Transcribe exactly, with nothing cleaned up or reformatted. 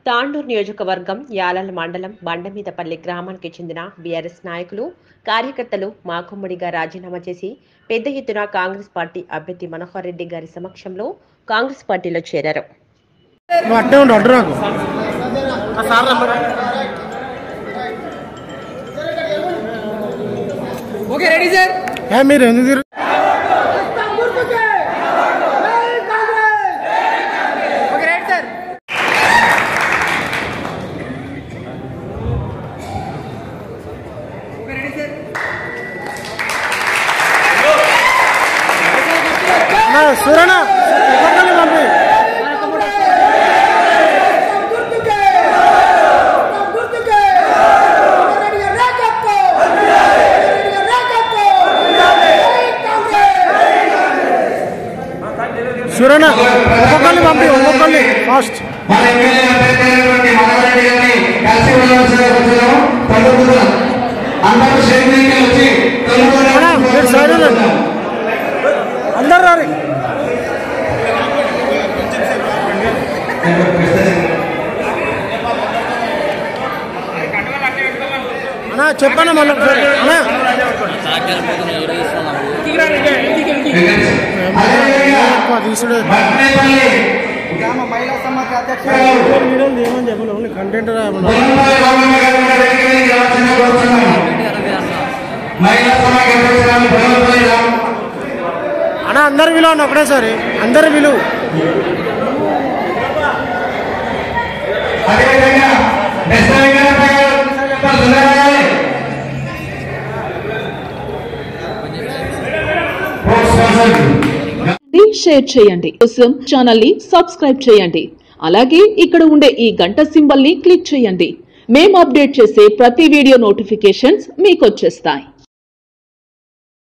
తాండూరు నియోజకవర్గం యాలల మండలం బండమీదపల్లి గ్రామానికి చెందిన బీఆర్ఎస్ నాయకులు కార్యకర్తలు మాకుమ్మడిగా రాజీనామా చేసి పెద్ద ఎత్తున కాంగ్రెస్ పార్టీ అభ్యర్థి మనోహర్ రెడ్డి గారి సమక్షంలో కాంగ్రెస్ పార్టీలో చేరారు. సురనా సురనా ఒక్కొక్కరిని పంపి ఒక్కొక్కరిని ఫాస్ట్ అందరు రారి అన్నా చెప్పన్నా మళ్ళీ అన్నా తీసుడే మహిళా సమాజ అధ్యక్ష ఏమని చెప్పండి కంటెంట్ అన్నా అందరు విలువ ఒకటేసారి అందరు విలువ షేర్ చేయండి. కోసం ఛానల్ ని సబ్స్క్రైబ్ చేయండి. అలాగే ఇక్కడ ఉండే ఈ గంట సింబల్ ని క్లిక్ చేయండి. మేము అప్డేట్ చేసే ప్రతి వీడియో నోటిఫికేషన్స్ మీకు వచ్చేస్తాయి.